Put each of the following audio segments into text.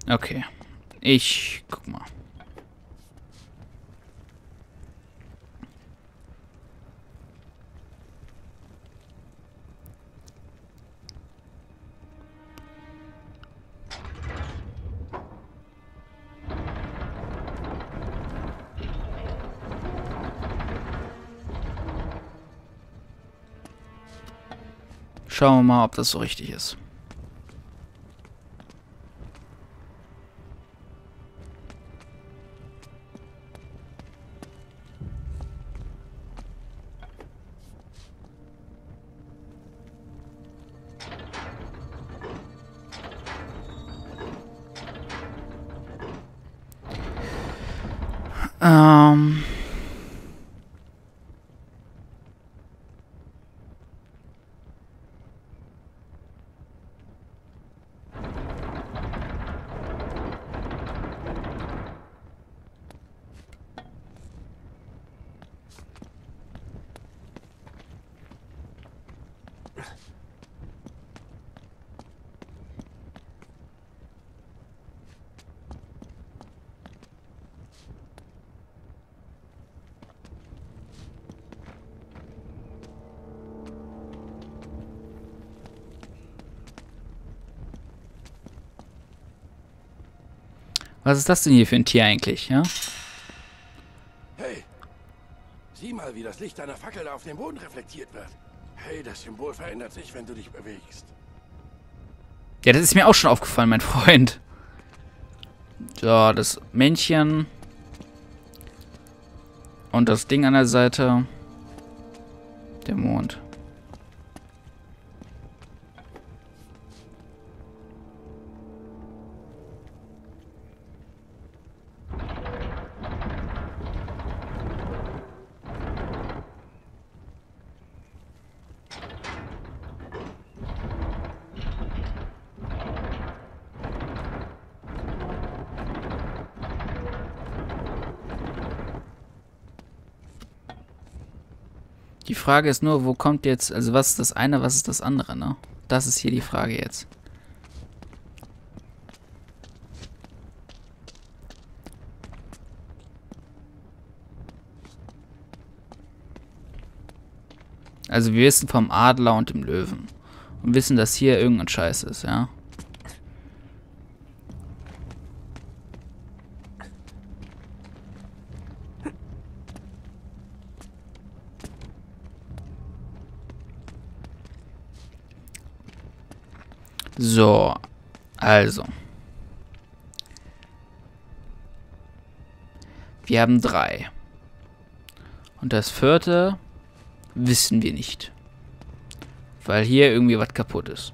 Okay. Ich guck mal. Schauen wir mal, ob das so richtig ist. Ähm... Was ist das denn hier für ein Tier eigentlich, ja? Hey, sieh mal, wie das Licht deiner Fackel da auf dem Boden reflektiert wird. Hey, das Symbol verändert sich, wenn du dich bewegst. Ja, das ist mir auch schon aufgefallen, mein Freund. So, das Männchen. Und das Ding an der Seite. Der Mond. Die Frage ist nur, wo kommt jetzt, also was ist das eine, was ist das andere, ne? Das ist hier die Frage jetzt. Also wir wissen vom Adler und dem Löwen. Und wissen, dass hier irgendein Scheiß ist, ja? So, also. Wir haben 3. Und das 4. wissen wir nicht. Weil hier irgendwie was kaputt ist.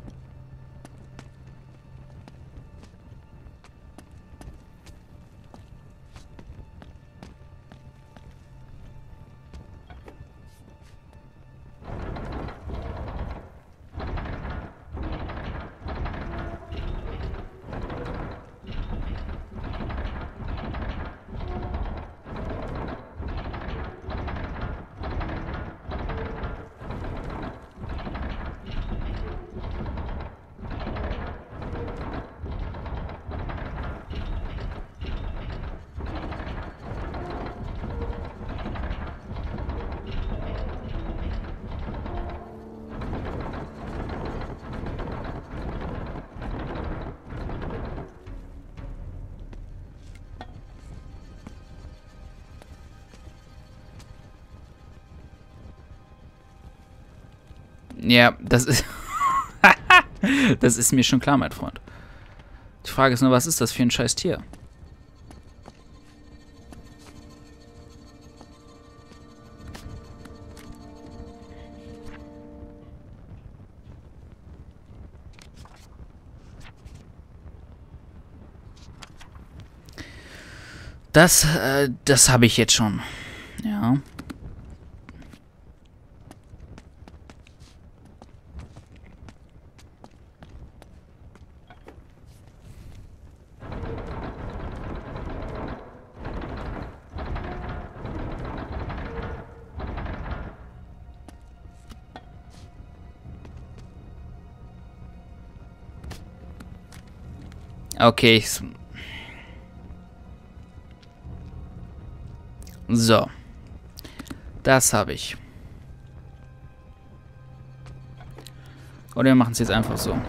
Ja, das ist... das ist mir schon klar, mein Freund. Die Frage ist nur, was ist das für ein scheiß Tier? Das habe ich jetzt schon. Ja. Okay, so. Das habe ich. Oder wir machen es jetzt einfach so.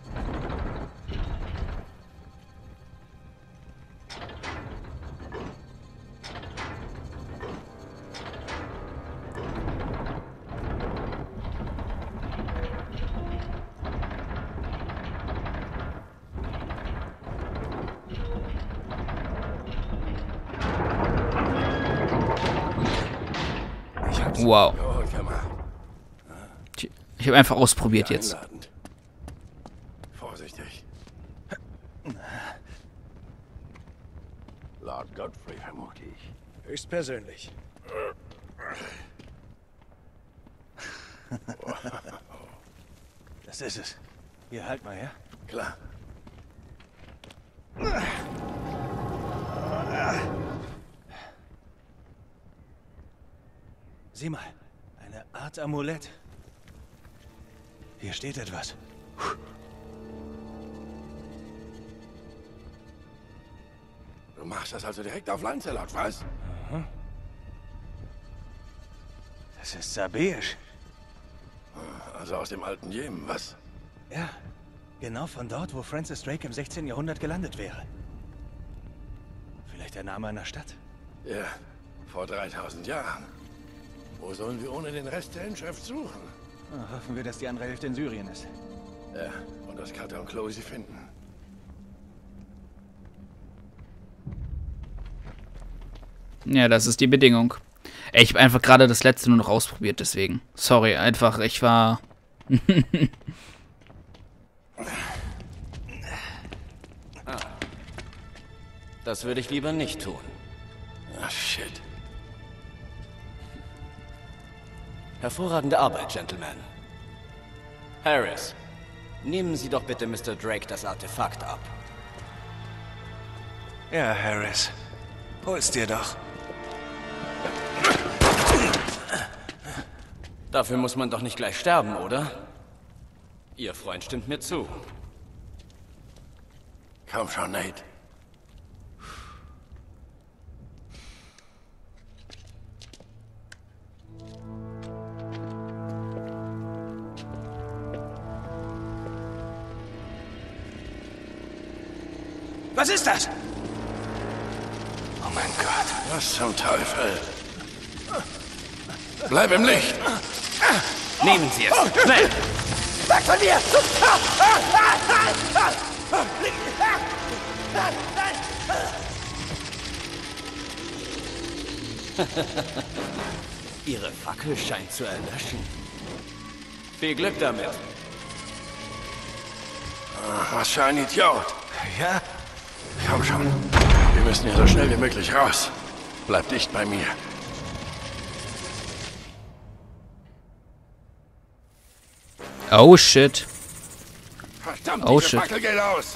Wow. Gut gemacht. Ich habe einfach ausprobiert jetzt. Einladend. Vorsichtig. Lord Godfrey, vermute ich. Höchstpersönlich. Das ist es. Hier, halt mal her. Klar. Sieh mal, eine Art Amulett. Hier steht etwas. Du machst das also direkt auf Lancelot, was? Das ist sabäisch. Also aus dem alten Jemen, was? Ja, genau von dort, wo Francis Drake im 16. Jahrhundert gelandet wäre. Vielleicht der Name einer Stadt. Ja, vor 3000 Jahren. Wo sollen wir ohne den Rest der Inschrift suchen? Hoffen wir, dass die andere Hälfte in Syrien ist. Ja, und dass Carter und Chloe sie finden. Ja, das ist die Bedingung. Ey, ich habe einfach gerade das letzte nur noch ausprobiert, deswegen. Sorry, einfach, ich war... Das würde ich lieber nicht tun. Ah, shit. Hervorragende Arbeit, Gentlemen. Harris, nehmen Sie doch bitte Mr. Drake das Artefakt ab. Ja, Harris. Hol's dir doch. Dafür muss man doch nicht gleich sterben, oder? Ihr Freund stimmt mir zu. Komm schon, Nate. Was ist das? Oh mein Gott. Was zum Teufel? Bleib im Licht! Nehmen Sie es! Schnell! Weg von mir! Ihre Fackel scheint zu erlöschen. Viel Glück damit. Was für ein Idiot! Ja? Komm schon. Wir müssen hier so schnell wie möglich raus. Bleib dicht bei mir. Oh, shit. Verdammt, Oh, diese shit. Fackel geht aus!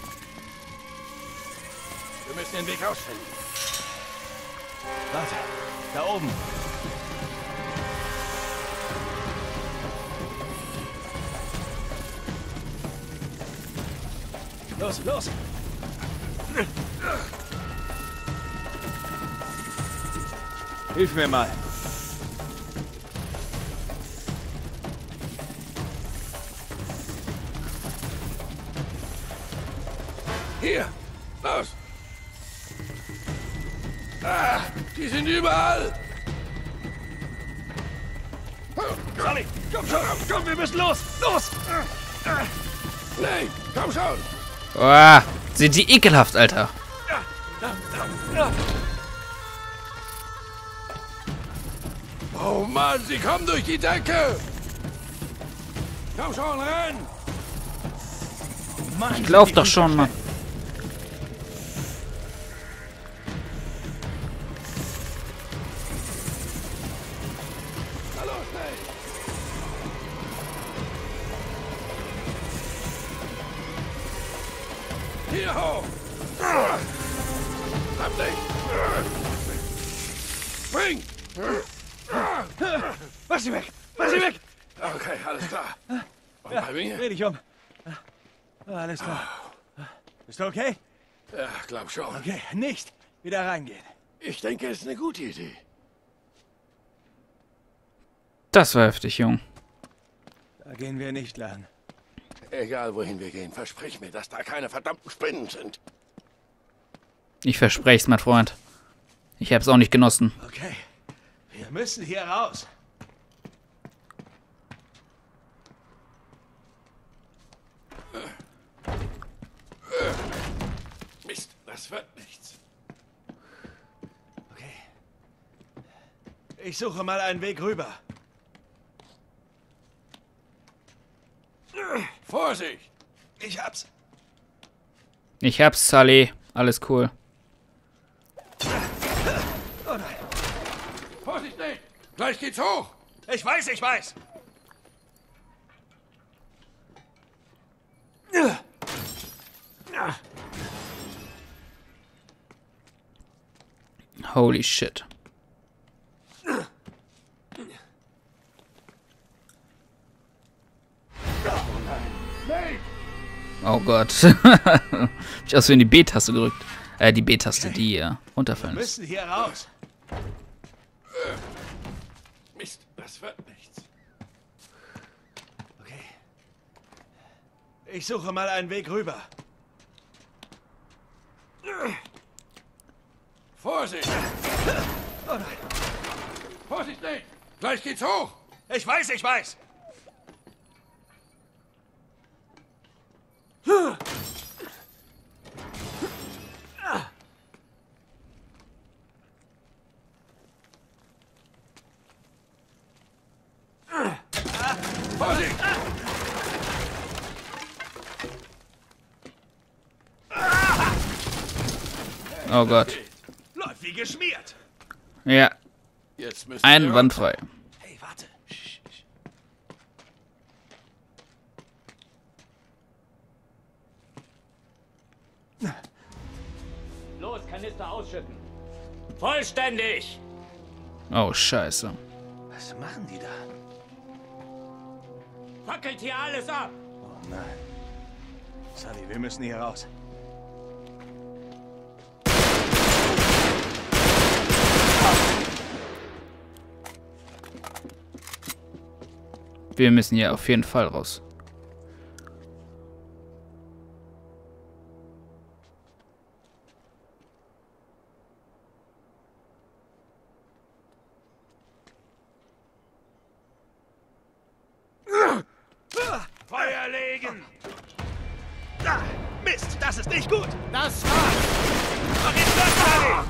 Wir müssen den Weg rausfinden. Warte. Da oben. Los, los! Hilf mir mal. Hier! Los! Ah, die sind überall! Sully, komm schon! Komm, wir müssen los! Los! Nate, komm schon! Ah, sind die ekelhaft, Alter. Oh Mann, sie kommen durch die Decke! Komm schon, renn! Mann, Ich lauf doch schon, Mann. Na los, Nate! Hier hoch! Hab dich! Spring! Mach sie weg! Mach sie weg! Okay, alles klar. Und bei mir? Dreh dich um. Alles klar. Ist okay? Ja, glaub schon. Okay, nicht wieder reingehen. Ich denke, es ist eine gute Idee. Das war heftig, Jung. Da gehen wir nicht lang. Egal, wohin wir gehen, versprich mir, dass da keine verdammten Spinnen sind. Ich verspreche es, mein Freund. Ich hab's auch nicht genossen. Okay, wir müssen hier raus. Mist, das wird nichts. Okay. Ich suche mal einen Weg rüber. Vorsicht! Ich hab's. Ich hab's, Sully. Alles cool. Oh nein. Vorsicht, Nate! Gleich geht's hoch! Ich weiß, ich weiß. Holy shit. Oh Gott. Hab ich aus Versehen die B-Taste gedrückt. Die B-Taste, die runterfallen Wir ist. müssen hier raus. Mist, das wird nichts. Okay. Ich suche mal einen Weg rüber. Vorsicht! Oh nein. Vorsicht, Nate! Gleich geht's hoch! Ich weiß, ich weiß. Vorsicht! Oh Gott. Läuft wie geschmiert. Ja, Jetzt müssen wir einwandfrei. Hey, warte. Sch, sch. Los, Kanister ausschütten. Vollständig! Oh, scheiße. Was machen die da? Fackelt hier alles ab! Oh nein. Sully, wir müssen hier raus. Wir müssen hier auf jeden Fall raus. Feuer legen! Ah, Mist, das ist nicht gut! Das war's! Mach jetzt das, Sully!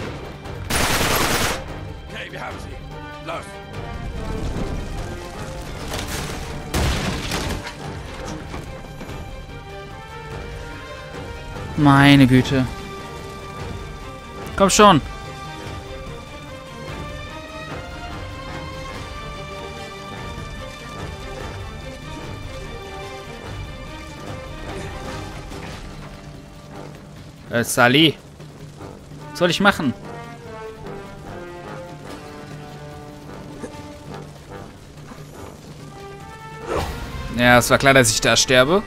Okay, wir haben sie. Los! Meine Güte. Komm schon. Sully. Was soll ich machen? Ja, es war klar, dass ich da sterbe.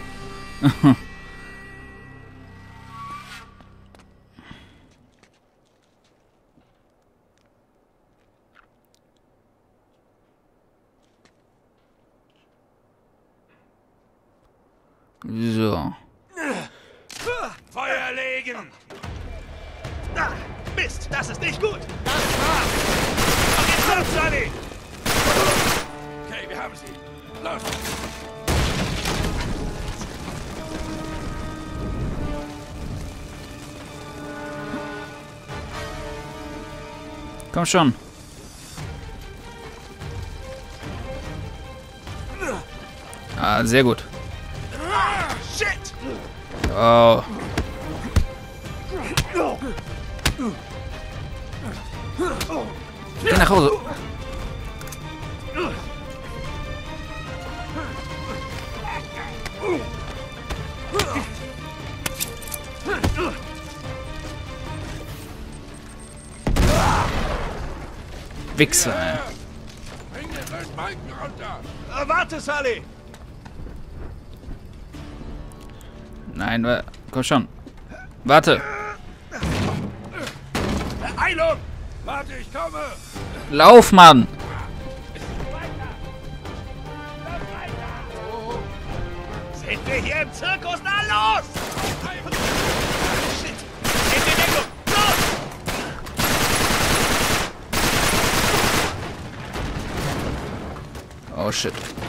So. Feuer legen! Ah, Mist, das ist nicht gut! Das war's! Mach jetzt das, Sully! Okay, wir haben sie. Los! Komm schon. Ah, sehr gut. Ah, shit! Oh. Geh nach Hause. Wichser, ey. Bring den blöden Balken runter! Warte, Sully! Nein, komm schon. Warte. Eilung! Warte, ich komme! Lauf, Mann! Sind wir hier im Zirkus? Na los! Shit! In Bewegung! Los! Oh shit.